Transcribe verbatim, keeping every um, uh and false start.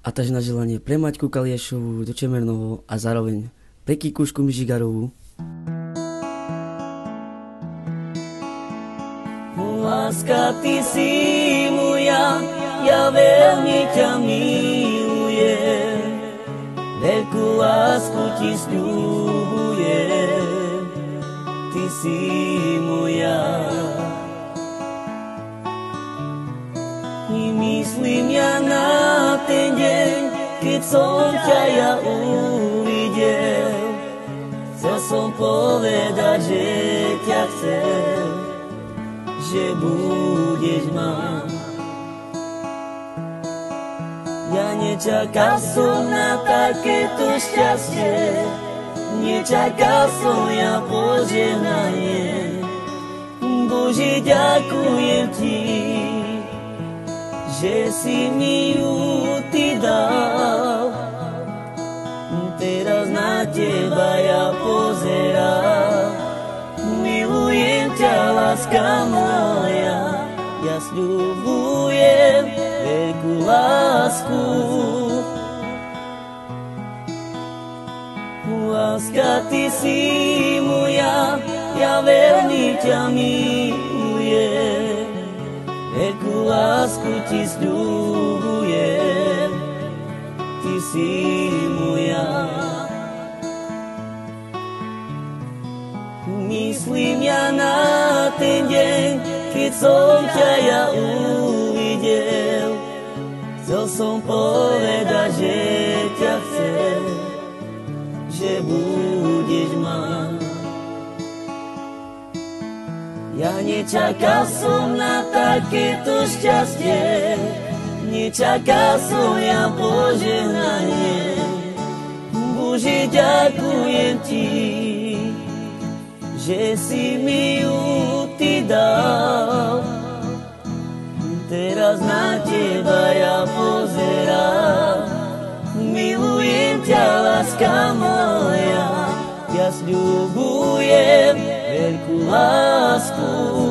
A taž na želanie pre Maťku Kaliešovú do Čemernovo a zároveň pre Kikušku Mižigarovú. Láska, ty si moja, ja veľmi ťa milujem, veľkú lásku ti sľubujem, ty si moja. I myslím ja na ten deň, keď som ťa ja uvidel, chcel som povedať, že ťa chcem, že budeš ma. Ja nečakal som na takéto šťastie, nečakal som ja požehnanie. Bože, ďakujem ti, že si mi ju ty dal. Teraz na teba ja pozerám, milujem ťa, láska moja, ja sľubujem veľkú lásku. Láska, ty si moja, ja veľmi ťa milujem, veľkú lásku ti sľubujem, ty si moja. Myslím ja na ten deň, keď som ťa ja uvidel, chcel som povedať, že ťa chcem, že budeš ma. Ja nečakal som na takéto šťastie, nečakal som ja požehnanie. Bože, ďakujem ti, že si mi ju ty dal. Teraz na teba ja pozerám, milujem ťa, láska moja, ja sľubujem veľkú lásku.